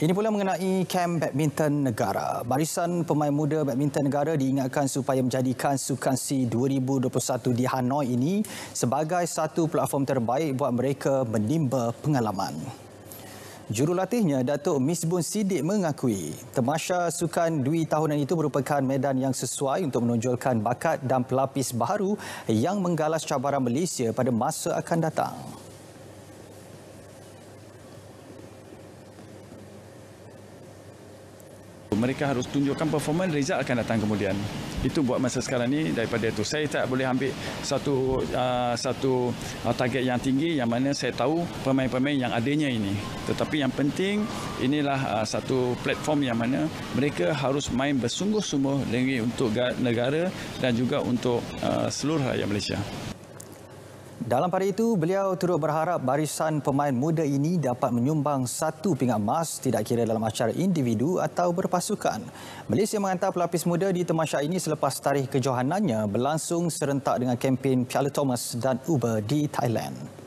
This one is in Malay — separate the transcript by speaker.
Speaker 1: Ini pula mengenai kem badminton negara. Barisan pemain muda badminton negara diingatkan supaya menjadikan Sukan SEA 2021 di Hanoi ini sebagai satu platform terbaik buat mereka menimba pengalaman. Jurulatihnya, Datuk Misbun Siddiq mengakui Tamasya Sukan Dwi tahunan itu merupakan medan yang sesuai untuk menonjolkan bakat dan pelapis baharu yang menggalas cabaran Malaysia pada masa akan datang.
Speaker 2: Mereka harus tunjukkan performa, result akan datang kemudian. Itu buat masa sekarang ni daripada itu. Saya tak boleh ambil satu target yang tinggi yang mana saya tahu pemain-pemain yang adanya ini. Tetapi yang penting inilah satu platform yang mana mereka harus main bersungguh-sungguh untuk negara dan juga untuk seluruh rakyat Malaysia.
Speaker 1: Dalam pada itu, beliau turut berharap barisan pemain muda ini dapat menyumbang 1 pingat emas tidak kira dalam acara individu atau berpasukan. Malaysia menghantar pelapis muda di Tamasya ini selepas tarikh kejohanannya berlangsung serentak dengan kempen Piala Thomas dan Uber di Thailand.